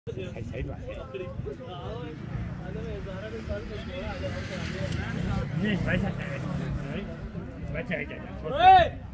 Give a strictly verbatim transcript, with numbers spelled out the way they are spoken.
係死埋。你唔使出嚟，唔使出嚟。